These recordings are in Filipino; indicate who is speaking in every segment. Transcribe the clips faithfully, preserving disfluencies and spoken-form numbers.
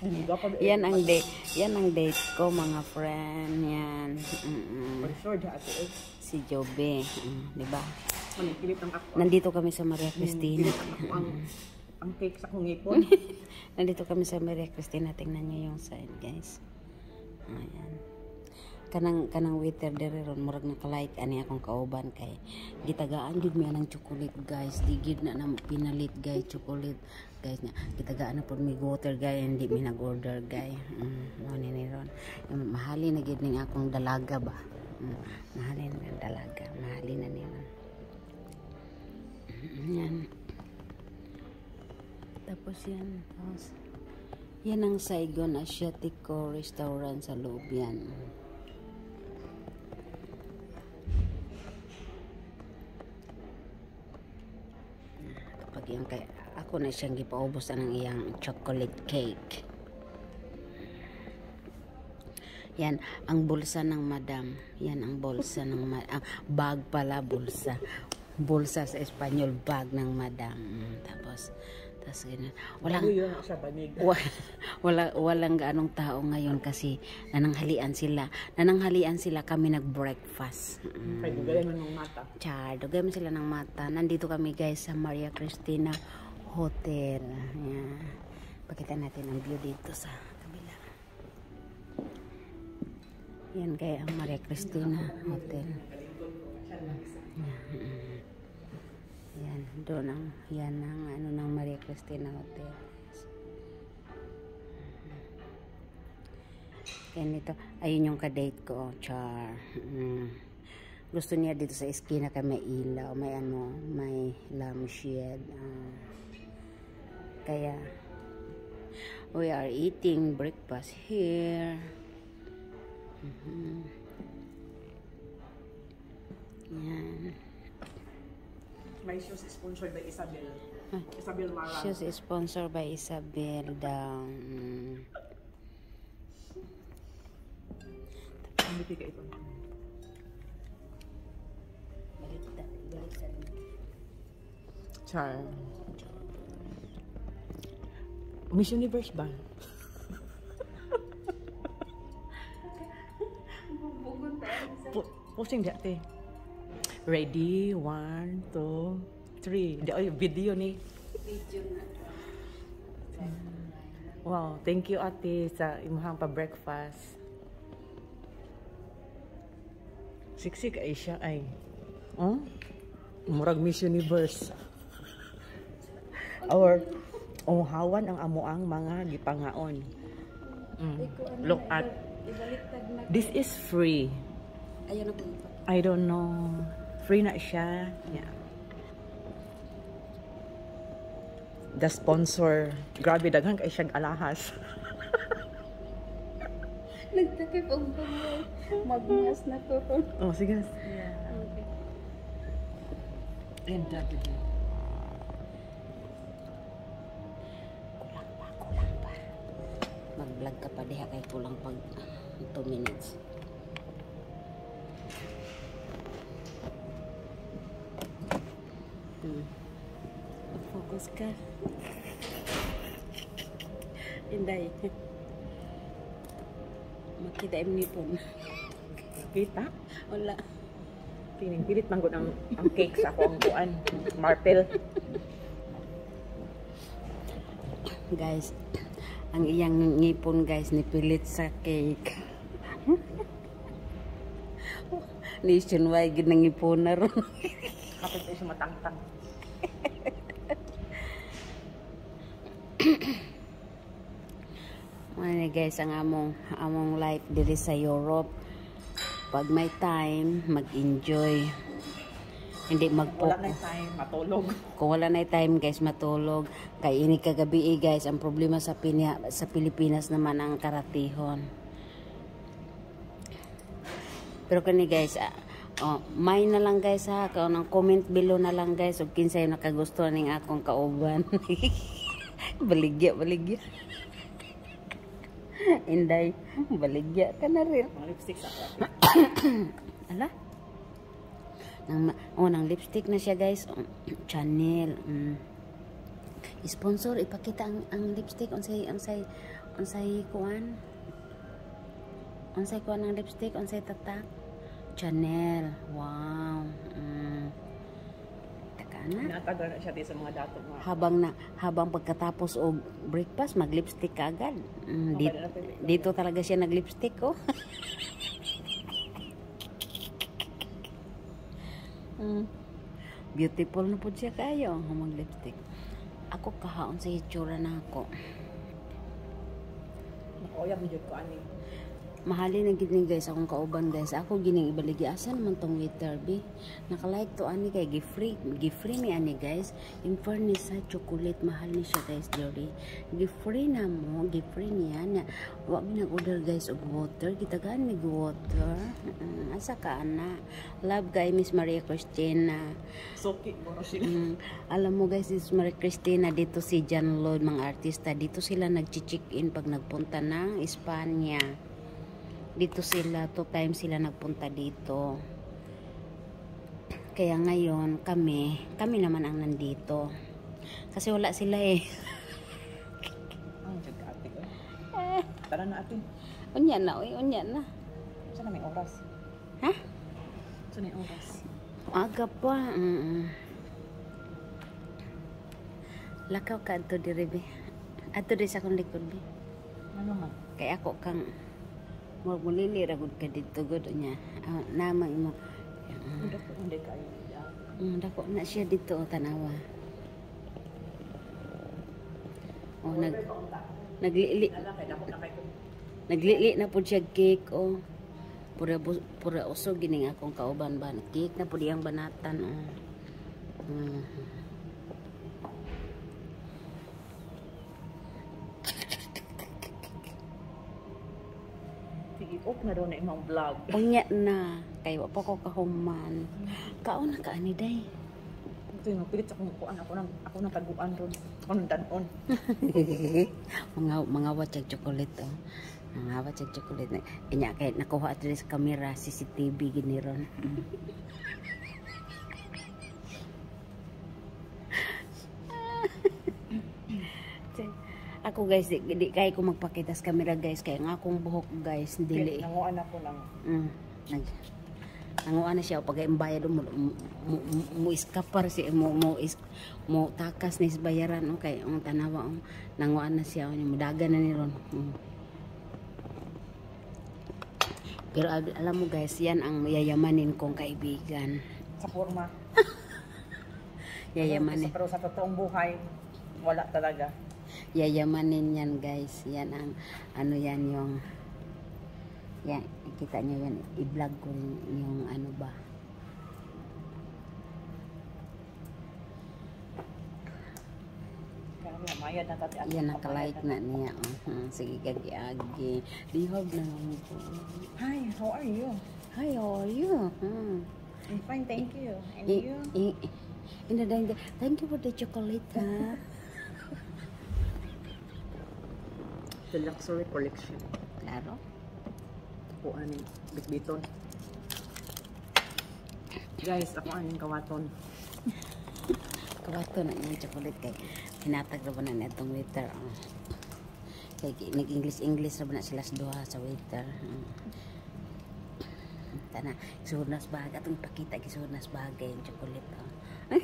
Speaker 1: Yan ang date. Yan ang date ko, mga friend. Yan. Mm -mm. Si Jobe. Mm, di ba? Nandito kami sa Maria Cristina.
Speaker 2: Ang, ang cake sa kong ipon.
Speaker 1: Nandito kami sa Maria Cristina. Tingnan nyo yung side, guys. Ayan. Kanang kanang waiter dere ron murag naka-like ani akong kauban kay gitagaan jud mi anang chocolate, guys. Digid na na pinalit, guys, chocolate, guys, na gitagaan na pud mi water, guys, hindi mi nag-order, guys. Mm, mo ni ni ron. Mahali na gid ning akong dalaga ba. Mm, mahali na dalaga, mahali na ni ron. Yan. Tapos yan, tapos yan ang Saigon Asiatico restaurant sa loob yan. Kapag yung kay ako na siyang gipaubos ng iyang chocolate cake. Yan ang bulsa ng madam. Yan ang bulsa ng madam. Ah, bag pala, bulsa. Bulsa sa Espanyol, bag ng madam. Tapos tapos ganyan. Walang wala, wala walang gaanong tao ngayon kasi nananghalian sila. Nananghalian sila, kami nag-breakfast.
Speaker 2: Mm. Kay dugay man ng mata.
Speaker 1: Char, dugay man sila ng mata. Nandito kami, guys, sa Maria Cristina Hotel. Yan. Pakita natin ang view dito sa kabila. Yan kaya ang Maria Cristina Hotel. Yan. Yan, doon ang, yan ang ano ng Maria Cristina Hotel. Kaya nito, ayun yung kadate ko, char. Mm. Gusto niya dito sa eskina kay may ilaw, may ano, may lampshade. Uh, kaya, we are eating breakfast here. Mm-hmm. Yan.
Speaker 2: My shoes is sponsored by Isabel. Huh? Isabel Mara.
Speaker 1: Shoes is sponsored by Isabel daw. Mm.
Speaker 2: Hindi ka ito.
Speaker 1: Baliktad, baliktad.
Speaker 2: Char. Miss Universe ba? Posting dati. Ready, one, two, three. Di ay video ni.
Speaker 1: Video na.
Speaker 2: Wow, thank you ate sa imong pa breakfast. Siksik ay siya ay. Oh? Murag Miss Universe. Our oh hawan ang amuang mga gipangaon. Mm. Look at. This is free.
Speaker 1: Ayun na po.
Speaker 2: I don't know. Free na siya. Yeah. The sponsor. Grabe, daghang kay siyang alahas.
Speaker 1: Nagtakip ang pagmay. Magmas na to.
Speaker 2: Oh, sige.
Speaker 1: Yeah. Okay.
Speaker 2: And that
Speaker 1: Kulang pa, kulang pa. Mag-vlog ka pa diha kay kulang pag two minutes. Hmm. Focus ka. Inday. Makita im nipon.
Speaker 2: kita?
Speaker 1: Wala.
Speaker 2: Pining pilit man gud ang ang cake sa ako ang kuan. Marple.
Speaker 1: Guys, ang iyang ngipon, guys, nipilit sa cake. Nationwide gid nang ngipon na ron.
Speaker 2: Kapit ay sumatangtang.
Speaker 1: Ano guys, ang among among life diri sa Europe. Pag may time, mag-enjoy. Hindi magpo.
Speaker 2: Wala na time matulog.
Speaker 1: Kung wala na time, guys, matulog. Kay ini kagabi, eh, guys, ang problema sa Pinia, sa Pilipinas naman ang karatihon. Pero kani guys, ah, oh, may na lang guys ha, kung nang comment below na lang guys ug kinsay nakagustuhan ning akong kauban. Baligya, baligya. Inday, baligya ka na rin.
Speaker 2: Ang lipstick sa ako.
Speaker 1: Ala? Nang, oh, nang lipstick na siya guys. Oh, Chanel. Mm. Sponsor ipakita ang, ang lipstick unsay unsay unsay kuan. Unsay kuan ang lipstick, unsay tatak. Chanel. Wow. Mm. Takana.
Speaker 2: Natagal na siya di sa mga dato nga.
Speaker 1: Habang na habang pagkatapos og breakfast mag-lipstick ka agad. Mm, dito, dito talaga siya nag-lipstick oh. mm. Beautiful na po siya kayo ang mag-lipstick. Ako kahaon sa itsura na ako.
Speaker 2: Nakoya mo jud ko ani.
Speaker 1: Mahalin na gini guys akong kauban guys. Ako gining ibaligi asa naman tong waiter bi. Naka-like to ani kay gi-free, gi-free mi ani guys. In fairness sa chocolate mahal ni siya guys diri. Gi-free na mo, gi-free niya na. Wa mi nag-order guys og water, kita gani mig water. Uh, asa ka ana? Love kay Miss Maria Cristina.
Speaker 2: Soki mo sila.
Speaker 1: Mm, alam mo guys, Miss Maria Cristina dito si John Lloyd mga artista dito sila nag-check-in pag nagpunta ng Espanya. Dito sila, two times sila nagpunta dito. Kaya ngayon, kami, kami naman ang nandito. Kasi wala sila eh.
Speaker 2: Ang jud ka ate ko. Tara na ate.
Speaker 1: Unya na, uy, unya na.
Speaker 2: Saan na may oras?
Speaker 1: Ha?
Speaker 2: Saan may oras?
Speaker 1: Aga pa. Mm -mm. Lakaw ka ato diri, be. Ato diri sa akong likod, be.
Speaker 2: Ano man?
Speaker 1: Kaya ako kang mulili ra gud ka dito gud nya. Uh, nama imo.
Speaker 2: Hindi ko hindi kayo.
Speaker 1: Mm, dako na siya dito o tanawa. Oh, nag naglili naglili na pud siya cake oh. Pura pura usog gining akong kauban ba cake na pud iyang banatan oh. Mm.
Speaker 2: Op na daw na imong vlog.
Speaker 1: Unya na. Kay wa pa ko kahuman. Kaon na ka ani day.
Speaker 2: Ito yung pilit sa kong kuan. Ako nang, ako nang taguan ron. Ako nang danon.
Speaker 1: mga mga watsag chocolate oh. Mga watsag chocolate. Inya kay nakuha diri sa camera C C T V gini ron. Mm. Ako guys, di, di kaya ko magpakita sa camera guys. Kaya nga akong buhok guys, dili.
Speaker 2: Okay, nanguan ako ng...
Speaker 1: Mm, nag, nanguan na siya. Pag imbayad mo, mo, mo, mo iskapar siya, mo, mo, is, mo takas ni bayaran. Okay, ang tanawa, um, nanguan na siya. Um, mudaga na ni ron. Mm. Pero alam mo guys, yan ang yayamanin kong kaibigan.
Speaker 2: Sa forma.
Speaker 1: Yayamanin.
Speaker 2: Pero sa totoong buhay, wala talaga.
Speaker 1: Yayamanin yan guys. Yan ang ano yan yung yan, kita nyo yan, i-vlog ko rin yung ano ba yan nakalike na niya uh -huh. Sige gagi-agi lihog na lang po.
Speaker 2: Hi, how are you?
Speaker 1: Hi, how are you? Hmm.
Speaker 2: I'm fine, thank you. And
Speaker 1: I,
Speaker 2: you?
Speaker 1: I, I, thank you for the chocolate ha.
Speaker 2: The luxury collection.
Speaker 1: Claro.
Speaker 2: Ako aning bitbiton. Guys, ako aning kawaton.
Speaker 1: Kawaton na yung chocolate kay hinatag na ba na itong waiter. Oh. Kay nag-English-English na ba na sila sa duha sa waiter. Hmm. Tana, isunas bagay. Atong pakita isunas bagay yung chocolate. Oh.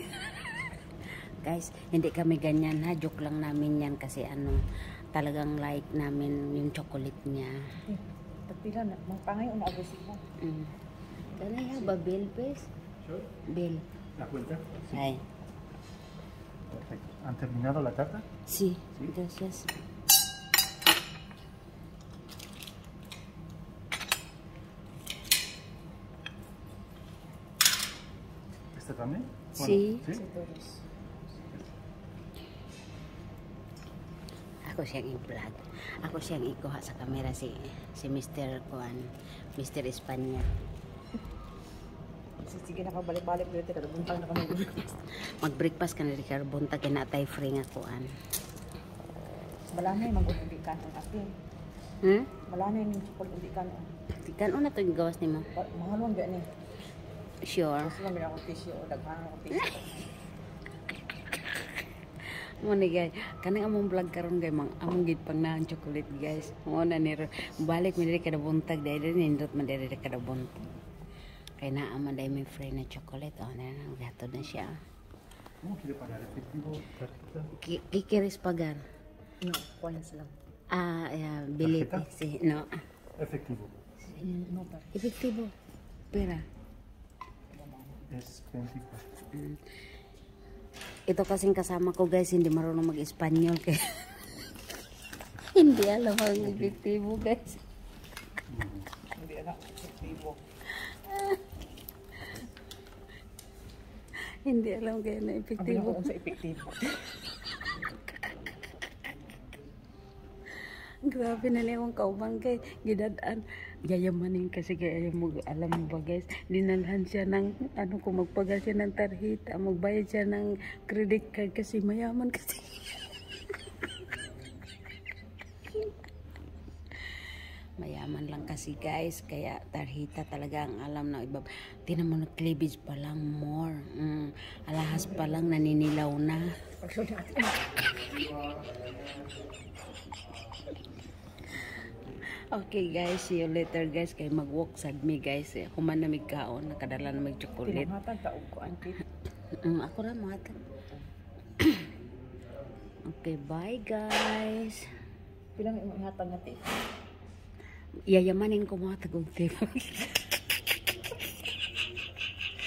Speaker 1: Guys, hindi kami ganyan ha. Joke lang namin yan kasi ano, talagang like namin yung chocolate niya.
Speaker 2: Eh, tagpila na. Magpangay una agos mo.
Speaker 1: Mm. Can I have a bill, please?
Speaker 3: Sure.
Speaker 1: Bill.
Speaker 3: ¿La cuenta?
Speaker 1: Ay.
Speaker 3: Perfecto. ¿Han terminado la tarta?
Speaker 1: Sí,
Speaker 3: Sí.
Speaker 1: gracias.
Speaker 3: ¿Este también?
Speaker 1: Sí.
Speaker 3: ¿Sí?
Speaker 1: Ako siyang i-vlog. Ako siyang ikuha sa camera si si Mister Kuan, Mister Espanya.
Speaker 2: Sige na kabalik-balik dito. Kada buntang na kami.
Speaker 1: Mag-breakfast ka na rin karbonta kinatay free nga kuan.
Speaker 2: Malanay mag-undikan ang ate.
Speaker 1: Hmm?
Speaker 2: Malanay ning chocolate undikan.
Speaker 1: Tikan una to yung gawas nimo.
Speaker 2: Mga long gani.
Speaker 1: Sure.
Speaker 2: Kasi kami ako tissue o daghan ako tissue.
Speaker 1: Mo ni guys, kani among vlog karon guys, mang among gid pang naang chocolate guys. Mo na ni balik mi diri kada buntag dai diri nindot man diri kada buntag. Kay naa man dai may free na chocolate oh na nang gatod na siya.
Speaker 3: ¿Cómo quiere pagar? ¿Efectivo? ¿Tarjeta?
Speaker 1: Ki kikiris pagar.
Speaker 2: No, points lang.
Speaker 1: Ah, yeah, bilite
Speaker 3: Tarjeta?
Speaker 1: si no.
Speaker 3: Efectivo.
Speaker 2: No, tar-
Speaker 1: Efektibo. Pera.
Speaker 3: Es veinticuatro.
Speaker 1: Mm. Ito kasing kasama ko guys, hindi marunong mag-Espanyol kaya hindi alam ang efektibo guys.
Speaker 2: Hindi anak, efektibo.
Speaker 1: Hindi alam kaya na
Speaker 2: Ang
Speaker 1: efektibo.
Speaker 2: pinaka sa efektibo.
Speaker 1: Grabe na niya akong kauban kay gidadaan. Yayamanin kasi kaya ayaw mo alam mo ba guys. Dinalhan siya ng ano kung magpagal siya ng tarhita. Magbayad siya ng credit card kasi mayaman kasi. Mayaman lang kasi guys. Kaya tarhita talaga ang alam ng iba. Tinan mo na cleavage pa lang more. Mm, alahas pa lang naninilaw na. Okay guys, see you later guys. Kay mag-walk sad me guys. Eh, ako man na may kaon, nakadala na may chocolate.
Speaker 2: Pinangatan taog ko, auntie.
Speaker 1: Mm, ako na mga Okay, bye guys.
Speaker 2: Pilang ingatan nga, te.
Speaker 1: Yayamanin ko mga tagong tip.